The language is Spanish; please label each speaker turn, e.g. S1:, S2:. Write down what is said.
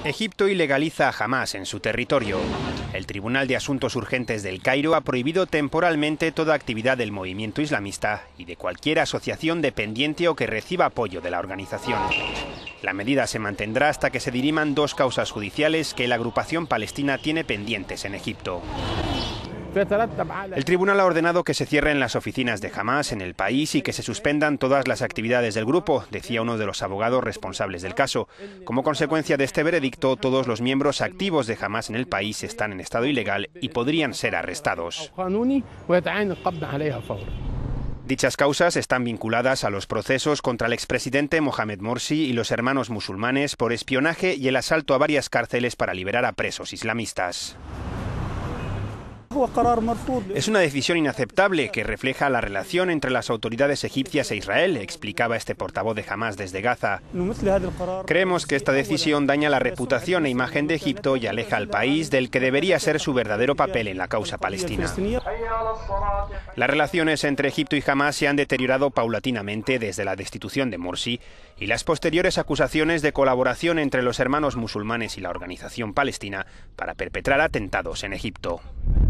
S1: Egipto ilegaliza a Hamás en su territorio. El Tribunal de Asuntos Urgentes del Cairo ha prohibido temporalmente toda actividad del movimiento islamista y de cualquier asociación dependiente o que reciba apoyo de la organización. La medida se mantendrá hasta que se diriman dos causas judiciales que la agrupación palestina tiene pendientes en Egipto. El tribunal ha ordenado que se cierren las oficinas de Hamás en el país y que se suspendan todas las actividades del grupo, decía uno de los abogados responsables del caso. Como consecuencia de este veredicto, todos los miembros activos de Hamás en el país están en estado ilegal y podrían ser arrestados. Dichas causas están vinculadas a los procesos contra el expresidente Mohamed Morsi y los hermanos musulmanes por espionaje y el asalto a varias cárceles para liberar a presos islamistas. Es una decisión inaceptable que refleja la relación entre las autoridades egipcias e Israel, explicaba este portavoz de Hamás desde Gaza. Creemos que esta decisión daña la reputación e imagen de Egipto y aleja al país del que debería ser su verdadero papel en la causa palestina. Las relaciones entre Egipto y Hamás se han deteriorado paulatinamente desde la destitución de Morsi y las posteriores acusaciones de colaboración entre los hermanos musulmanes y la organización palestina para perpetrar atentados en Egipto.